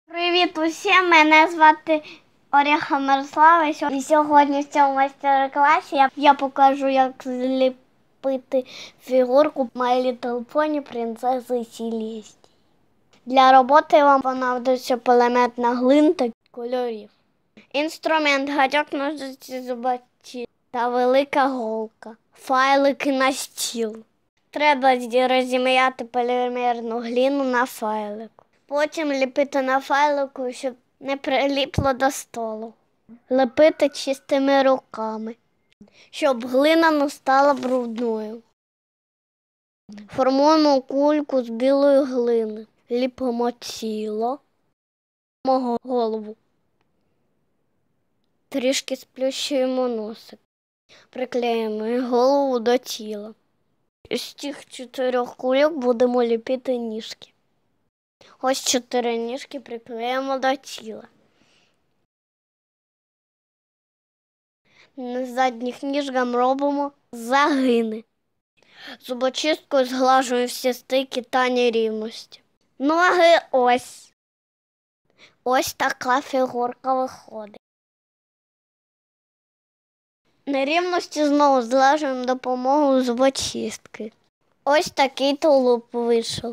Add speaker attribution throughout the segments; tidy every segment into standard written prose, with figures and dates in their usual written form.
Speaker 1: Привіт усім! Мене звати Оріха Мирослава. І сьогодні в цьому майстер-класі я покажу, як зліпити фігурку My Little Pony принцеси Селестії. Для роботи вам понадобиться полімерна глина та кольорів. Інструмент: гачок, ножиці, зубочистки та велика голка. Файлики на стіл. Треба розім'яти полімерну глину на файлику. Потім ліпити на файлику, щоб не приліпло до столу. Ліпити чистими руками, щоб глина не стала брудною. Формуємо кульку з білої глини. Ліпимо тіло, голову. Трішки сплющуємо носик. Приклеїмо голову до тіла. З цих 4 кульок будемо ліпити ніжки. Ось 4 ніжки приклеїмо до тіла. На задніх ніжках робимо загини. Зубочисткою зглажуємо всі стики та нерівності. Ноги ось. Ось така фігурка виходить. Нерівності знову зглажуємо допомогою зубочистки. Ось такий тулуб вийшов.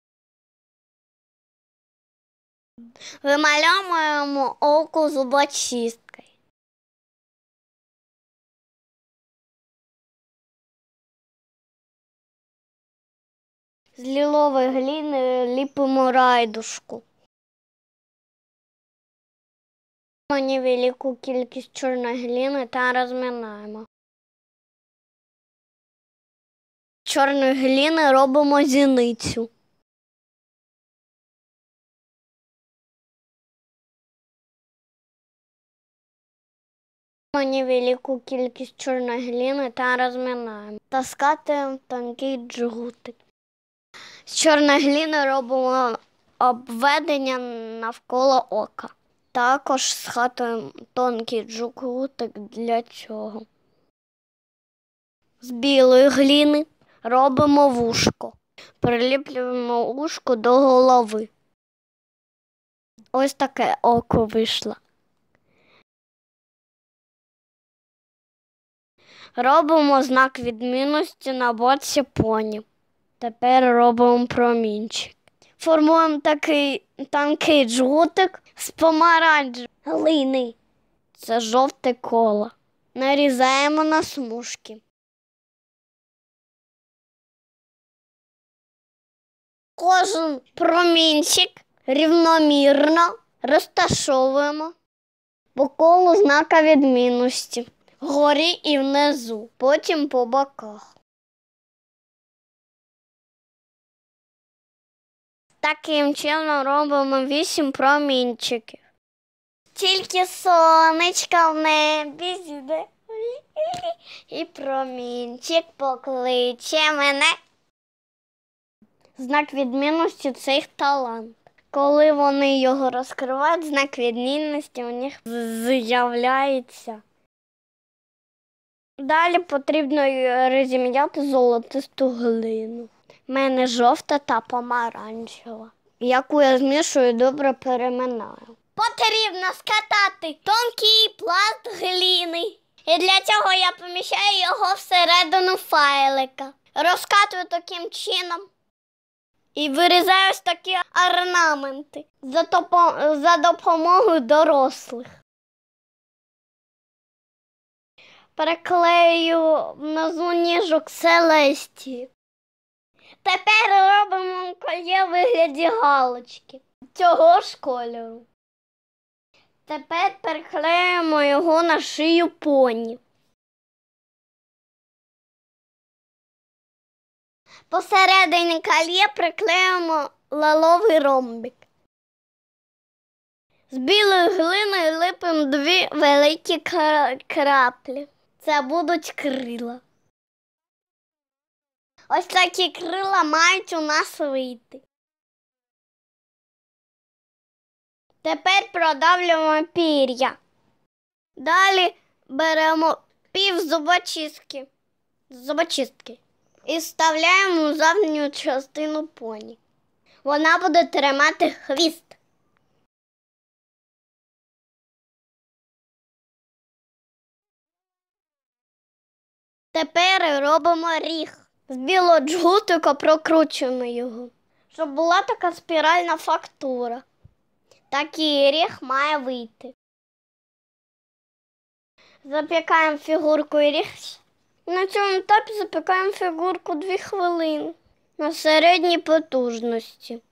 Speaker 1: Вимальовуємо око зубочисткою. З лілової глини ліпимо райдушку. Невелику кількість чорної глини та розминаємо. З чорної глини робимо зіницю. Невелику кількість чорної глини та розминаємо. Та скатуємо тонкий джгутик. З чорної глини робимо обведення навколо ока. Також скатуємо тонкий джгутик для цього. З білої глини робимо вушко. Приліплюємо вушко до голови. Ось таке око вийшло. Робимо знак відмінності на боці поні. Тепер робимо промінчик. Формуємо такий тонкий джгутик з помаранчевої глини. Це жовте коло. Нарізаємо на смужки. Кожен промінчик рівномірно розташовуємо по колу знака відмінності. Вгорі і внизу, потім по боках. Таким чином робимо 8 промінчиків. Тільки сонечко в небі зійде, і промінчик покличе мене. Знак відмінності – це їх талант. Коли вони його розкривають, знак відмінності у них з'являється. Далі потрібно розім'яти золотисту глину. У мене жовта та помаранчева, яку я змішую і добре переминаю. Потрібно скатати тонкий пласт глини. І для цього я поміщаю його всередину файлика. Розкатую таким чином і вирізаю ось такі орнаменти за допомогою дорослих. Переклею внизу ніжок Селестії. Тепер робимо кольє у вигляді галочки цього ж кольору. Тепер переклеїмо його на шию поні. Посередині кольє приклеїмо лиловий ромбик. З білої глини ліпимо 2 великі краплі. Це будуть крила. Ось такі крила мають у нас вийти. Тепер продавлюємо пір'я. Далі беремо пів зубочистки і вставляємо у задню частину поні. Вона буде тримати хвіст. Тепер робимо ріг. З білого джгутика прокручуємо його, щоб була така спіральна фактура. Такий ріг має вийти. Запікаємо фігурку і ріг. На цьому етапі запікаємо фігурку 2 хвилини на середній потужності.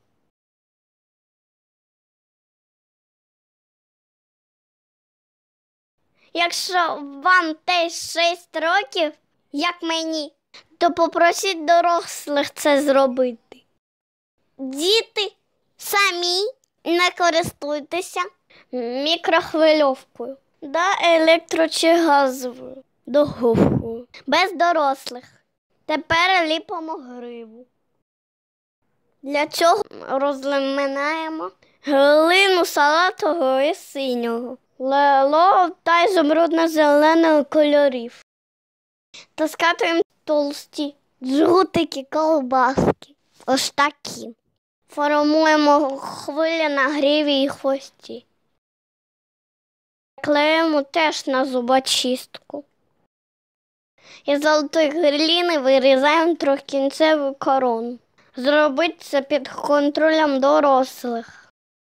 Speaker 1: Якщо вам теж 6 років, як мені, то попросіть дорослих це зробити. Діти, самі не користуйтеся мікрохвильовкою та чи газовою духовкою. Без дорослих. Тепер ліпимо гриву. Для цього розминаємо глину салатового і синього, лилового та ізумрудно-зеленого кольорів. Та скатуємо толсті джгутики ковбаски. Ось такі. Формуємо хвилі на гриві і хвості. Клеїмо теж на зубочистку. Із золотої глини вирізаємо трьохкінцеву корону. Зробити це під контролем дорослих.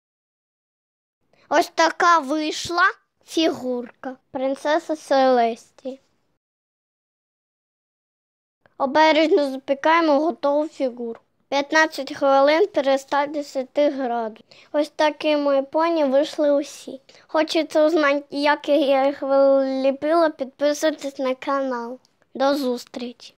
Speaker 1: Ось така вийшла фігурка принцеси Селестії. Обережно запікаємо готову фігурку. 15 хвилин при 110 градусах. Ось такі мої поні вийшли усі. Хочете узнати, як я їх ліпила, підписуйтесь на канал. До зустрічі!